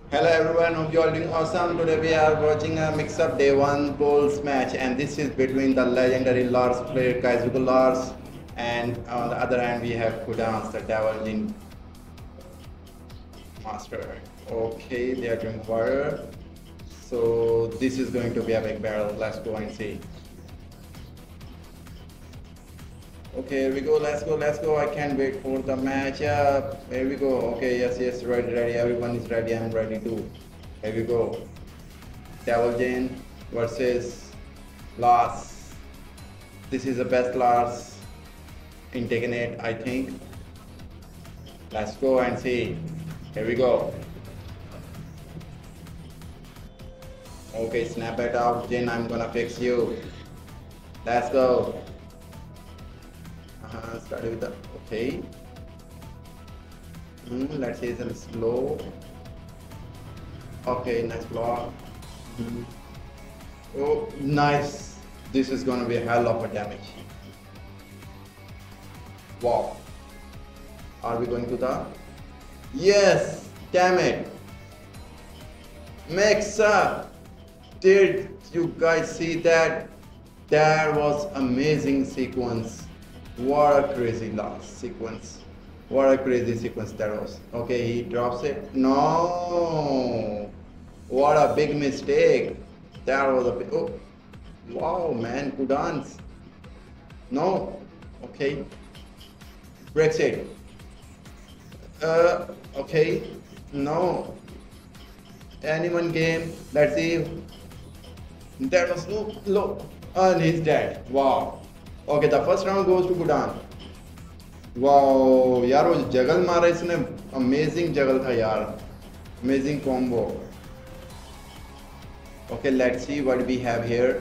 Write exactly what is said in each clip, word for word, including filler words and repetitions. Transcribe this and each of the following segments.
Hello everyone, hope you all doing awesome. Today we are watching a mix-up day one bowls match, and this is between the legendary Lars player Kaizuku Lars, and on the other hand we have Kudans, the Devil Jin Master. Okay, they are doing warrior. So this is going to be a big battle. Let's go and see. Okay, here we go. Let's go. Let's go. I can't wait for the match. Yeah, here we go. Okay, yes, yes, ready, ready. Everyone is ready. I'm ready too. Here we go. Devil Jane versus Lars. This is the best Lars in Tekken eight, I think. Let's go and see. Here we go. Okay, snap it out, Jin. I'm gonna fix you. Let's go. Uh, start with the okay. Mm, let's say some slow. Okay, nice block. Mm. Oh, nice. This is gonna be a hell of a damage. Wow. Are we going to the? Yes. Damn it. Mix up. Did you guys see that? That was amazing sequence. What a crazy last sequence. What a crazy sequence that was. Okay, he drops it. No. What a big mistake. That was a big. Oh. Wow, man. Good dance. No. Okay. Breaks it. Uh, okay. No. Anyone game. Let's see. That was low. Low. And he's dead. Wow. Okay, the first round goes to Gudan. Wow, यार वो जगल मारा इसने amazing जगल था यार, amazing combo. Okay, let's see what we have here.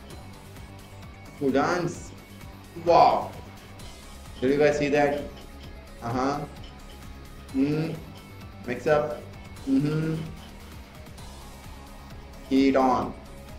Gudan's, wow. Did you guys see that? Uh huh. Hmm. Mix up. Mm-hmm. Heat on.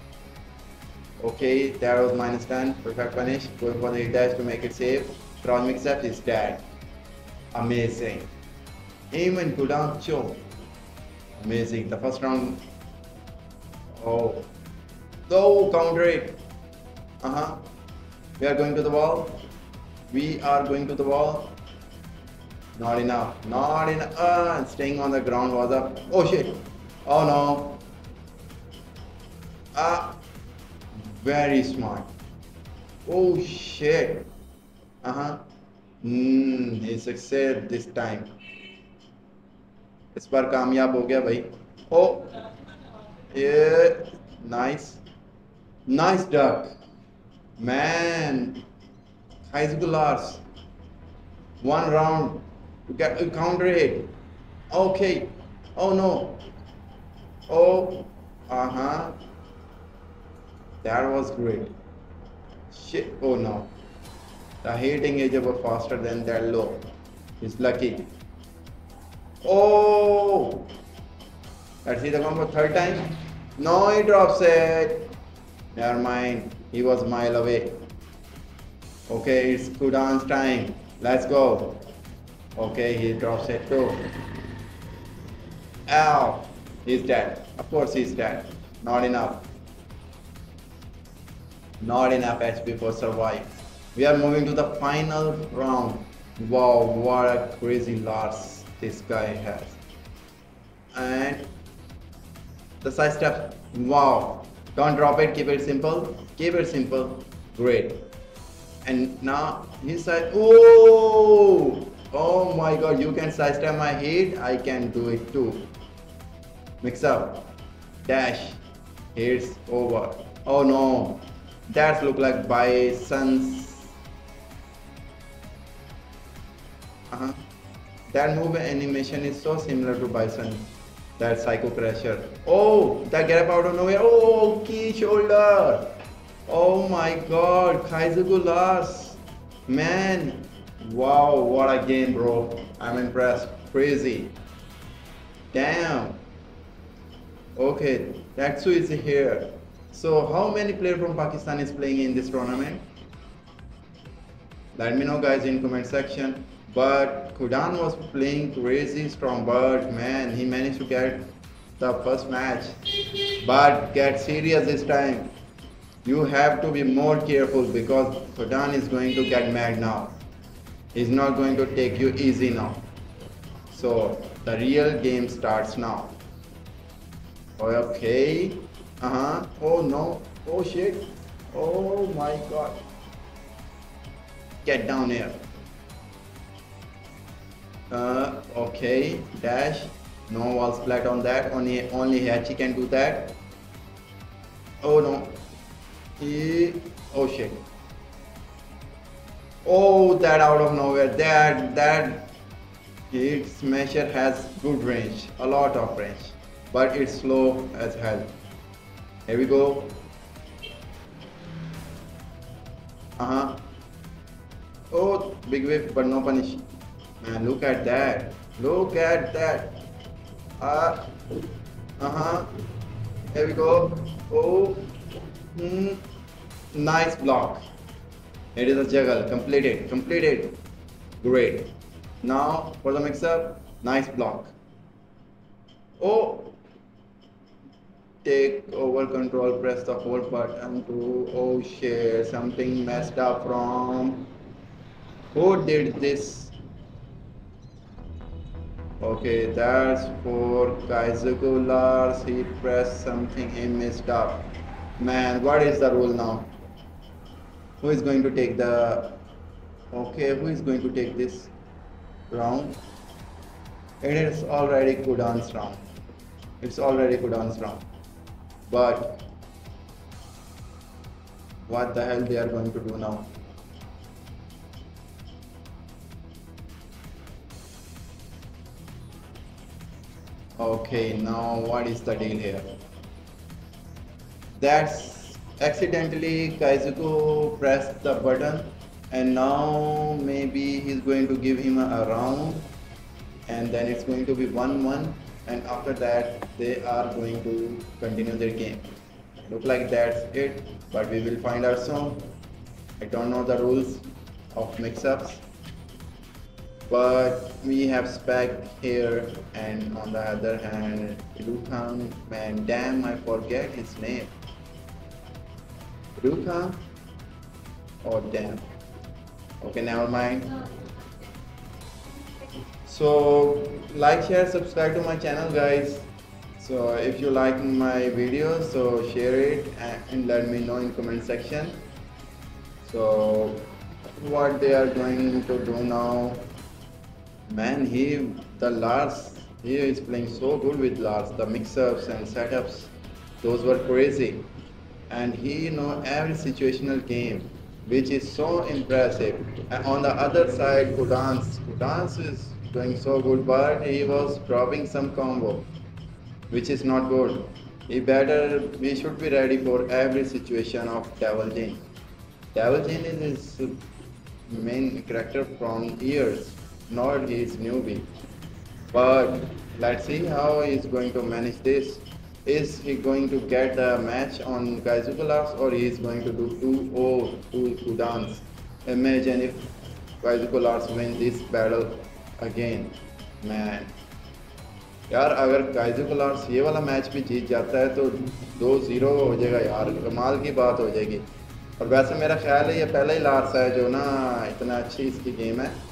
Okay, that was minus ten. Perfect punish. Going for the hit dash to make it safe. Cross mix up is dead. Amazing. Even Gudan Cho. Amazing. The first round. Oh. Go counter it. Uh huh. We are going to the wall. We are going to the wall. Not enough. Not enough. Uh, staying on the ground was up. Oh shit. Oh no. Ah. Very smart. Oh shit. Uh huh. Hmm. He succeeded this time. इस बार कामयाब हो गया भाई. Oh. Yeah. Nice. Nice duck. Man. Kaizuku Lars. One round to get to counter it. Okay. Oh no. Oh. Uh huh. That was great. Shit. Oh no. The hitting edge was faster than that low. He's lucky. Oh. Let's see the combo third time. No, he drops it. Never mind. He was a mile away. Okay, it's Kudan's time. Let's go. Okay, he drops it too. Ow. He's dead. Of course he's dead. Not enough. Not enough H P for survive. We are moving to the final round. Wow, what a crazy Lars this guy has. And the side step. Wow. Don't drop it. Keep it simple. Keep it simple. Great. And now his side. Oh, oh my God! You can side step my hit. I can do it too. Mix up. Dash. Here's over. Oh no. That look like Bison's. Uh-huh. That move animation is so similar to Bison. That Psycho Crusher. Oh, that get up out of nowhere. Oh, key shoulder. Oh my God, Kaizuku Lars. Man, wow, what a game, bro. I'm impressed. Crazy. Damn. Okay, Tatsu is here. So how many players from Pakistan is playing in this tournament? Let me know guys in comment section. But Kudan was playing crazy strong, but man, he managed to get the first match. But get serious this time. You have to be more careful because Khodan is going to get mad now. He's not going to take you easy now. So the real game starts now. Okay. Uh-huh. Oh no. Oh shit. Oh my god. Get down here. Uh, okay. Dash. No wall splat on that. Only only Hachi can do that. Oh no. He. Oh shit. Oh, that out of nowhere. That that Hit Smasher has good range, a lot of range, but it's slow as hell. Here we go. Uh-huh. Oh, big whiff, but no punish. Man, look at that. Look at that. Uh, uh-huh. Here we go. Oh. Hmm. Nice block. It is a juggle. Completed. Completed. Great. Now for the mix up. Nice block. Oh. Take over control. Press the hold button to. Oh shit. Something messed up from. Who did this? Okay, that's for Kaizuku Lars. He pressed something. He messed up. Man, what is the rule now? Who is going to take the... Okay, who is going to take this round? It is already Kudan's round. It's already Kudan's round. But what the hell they are going to do now? Okay, now what is the deal here? That's accidentally Kaizuku pressed the button, and now maybe he's going to give him a, a round, and then it's going to be one one, and after that they are going to continue their game. Look like that's it, but we will find out soon. I don't know the rules of mix-ups, but we have Spec here, and on the other hand Ilukhan. Man, damn, I forget his name. Ilukhan? Oh damn. Okay, never mind. So like, share, subscribe to my channel, guys. So if you like my videos, so share it and let me know in comment section. So what they are going to do now? Man, he, the Lars, he is playing so good with Lars. The mix-ups and setups, those were crazy. And he know every situational game, which is so impressive. And on the other side, Kudans, Kudans is doing so good, but he was dropping some combo, which is not good. He better, we should be ready for every situation of Devil Jin. Devil Jin is his main character from years, not his newbie. But let's see how he is going to manage this. Is he going to get a match on Kaizuku Lars, or he is going to do two oh to Kudans? Imagine if Kaizuku Lars win this battle again. Man, यार अगर Kaizuku Lars ये वाला match भी जीत जाता है तो दो zero हो जाएगा यार, कमाल की बात हो जाएगी। और वैसे मेरा ख्याल है ये पहला ही लार्स है जो ना इतना अच्छी इसकी गेम है,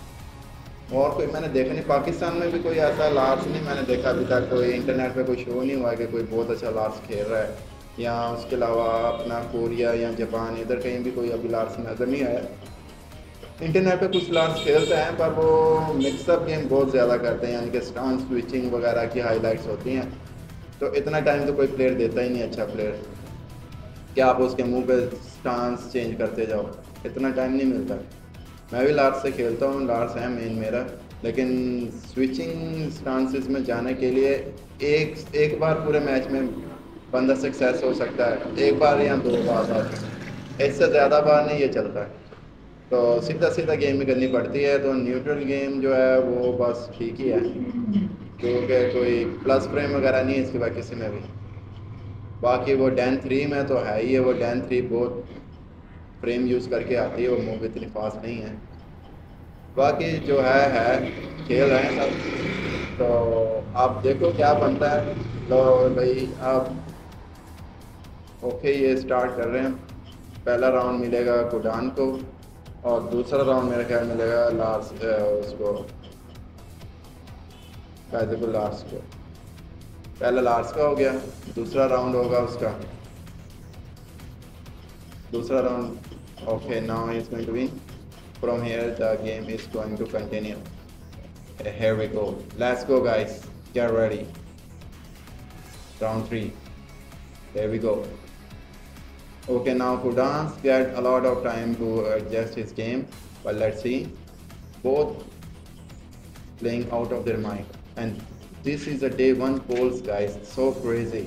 और कोई मैंने देखा नहीं, पाकिस्तान में भी कोई ऐसा लार्स नहीं मैंने देखा अभी तक, कोई इंटरनेट पे कोई शो नहीं हुआ कि कोई बहुत अच्छा लार्स खेल रहा है, या उसके अलावा अपना कोरिया या जापान इधर कहीं भी कोई अभी लार्स नज़र नहीं आया। इंटरनेट पे कुछ लार्स खेलते हैं पर वो मिक्सअप गेम बहुत ज़्यादा करते हैं, यानी कि स्टांस स्विचिंग वगैरह की हाईलाइट्स होती हैं, तो इतना टाइम तो कोई प्लेयर देता ही नहीं अच्छा प्लेयर, क्या आप उसके मुँह पर स्टांस चेंज करते जाओ, इतना टाइम नहीं मिलता। मैं भी लार्स से खेलता हूँ, लार्स है मेन मेरा, लेकिन स्विचिंग स्टांसेस में जाने के लिए एक एक बार पूरे मैच में बंदा सक्सेस हो सकता है, एक बार या दो बार, इससे ज़्यादा बार नहीं ये चलता है, तो सीधा सीधा गेम ही करनी पड़ती है। तो न्यूट्रल गेम जो है वो बस ठीक ही है, क्योंकि कोई प्लस फ्रेम वगैरह नहीं है इसके बाद किसी में भी। बाकी वो डैन थ्री में तो है ही है, वो डैन थ्री बहुत फ्रेम यूज़ करके आती है, वो मूव इतनी फास्ट नहीं है। बाकी जो है है खेल रहे हैं सब। तो आप देखो क्या बनता है। लो भाई आप ओके ये स्टार्ट कर रहे हैं। पहला राउंड मिलेगा कुडान को और दूसरा राउंड मेरा ख्याल मिलेगा लार्स उसको कायदे को लार्स को। पहला लार्स का हो गया, दूसरा राउंड होगा उसका। दूसरा round okay now is going to win. From here the game is going to continue. Here we go. Let's go guys. Get ready. Round three. There we go. Okay, now Kudans get a lot of time to adjust his game, but let's see. Both playing out of their mind. And this is a day one polls guys. So crazy.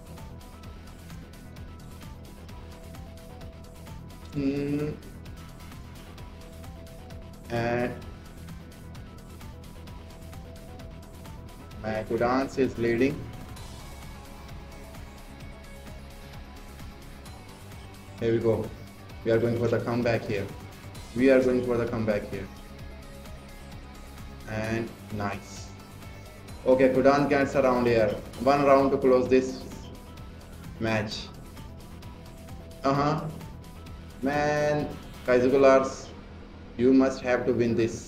Hmm. And my Kudans is leading. Here we go. We are going for the comeback here. We are going for the comeback here. And nice. Okay, Kudan gets around here. One round to close this match. Uh-huh. Man, Kaizukulars, you must have to win this.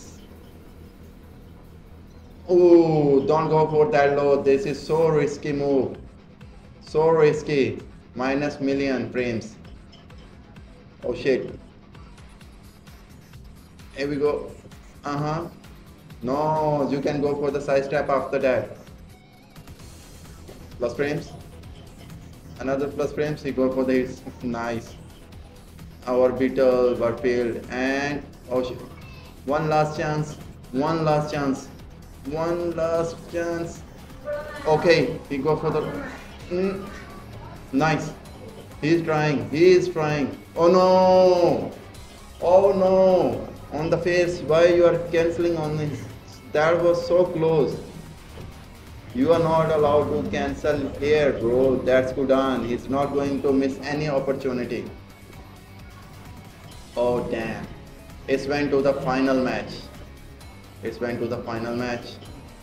Oh, don't go for that low. This is so risky move. So risky. Minus million frames. Oh shit. Here we go. Uh-huh. No, you can go for the side step after that. Plus frames. Another plus frames. He go for the hits. Nice. Our beetle were failed and oh shit. One last chance. One last chance. One last chance. Okay, he go for the. Mm, nice. He's trying. He is trying. Oh no! Oh no! On the face. Why you are cancelling on this? That was so close. You are not allowed to cancel here, bro. That's Kudan. He's not going to miss any opportunity. Oh damn. It went to the final match. It went to the final match.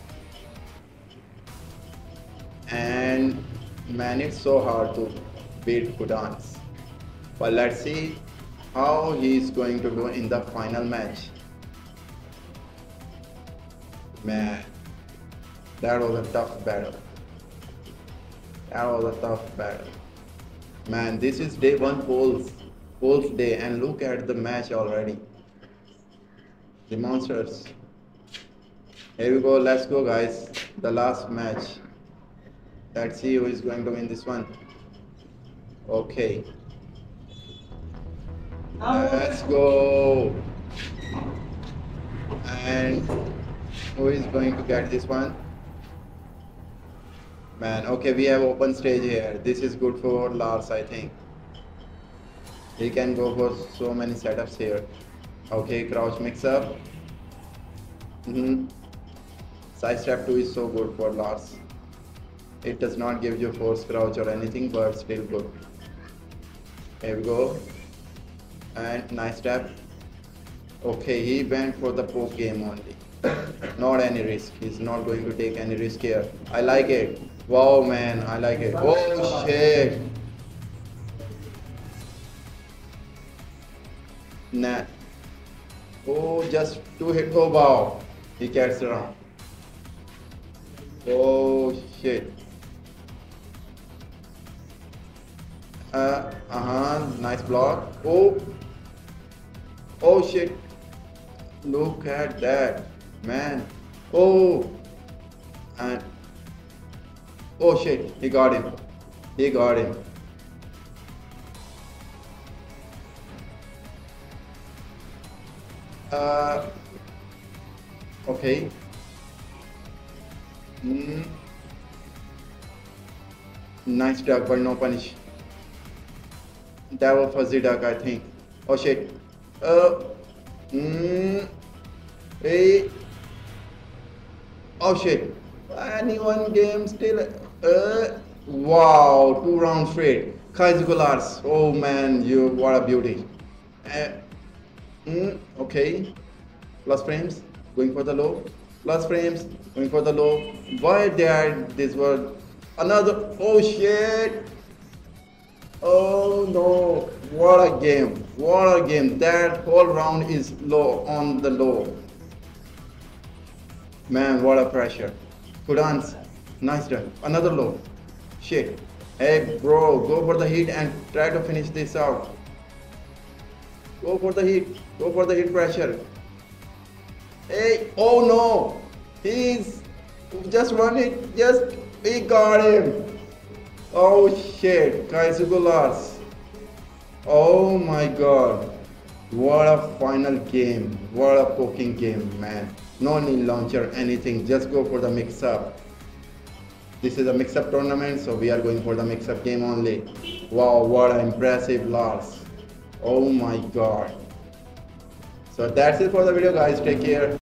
And man, it's so hard to beat Kudans. But let's see how he's going to do in the final match. Man, that was a tough battle. That was a tough battle. Man, this is day one polls. Polls day and look at the match already. The monsters. Here we go, let's go guys. The last match. Let's see who is going to win this one. Okay. Let's go. And who is going to get this one? Man, okay, we have open stage here. This is good for Lars, I think. He can go for so many setups here. Okay, crouch mix up. Mm-hmm. Side step two is so good for Lars. It does not give you force crouch or anything, but still good. Here we go. And nice step. Okay, he went for the poke game only. Not any risk. He's not going to take any risk here. I like it. Wow, man, I like it. Oh shit. Nah. Oh, just two hit. Oh wow. He gets around. Oh shit. Uh, uh-huh. Nice block. Oh. Oh shit. Look at that. Man. Oh. And oh shit. He got him. He got him. Uh, okay. Mm. Nice duck, but no punish. That was fuzzy duck, I think. Oh shit. Uh. Mm. Hey. Oh shit. Anyone game still. Uh. Wow. Two rounds straight. Kaizukulars. Oh man, you what a beauty. Uh, Mm, okay, plus frames, going for the low, plus frames, Going for the low. Why did this was another? Oh shit! Oh no! What a game! What a game! That whole round is low on the low. Man, what a pressure! Good answer. Nice done. Another low. Shit. Hey bro, go for the hit and try to finish this out. Go for the hit. Go for the hit pressure. Hey, oh no! He's just run it. Just we got him. Oh shit, Kaisuke Lars. Oh my god. What a final game. What a poking game, man. No need launcher, anything. Just go for the mix up. This is a mix up tournament, so we are going for the mix up game only. Wow, what an impressive Lars. Oh my god. So that's it for the video, guys. Take care.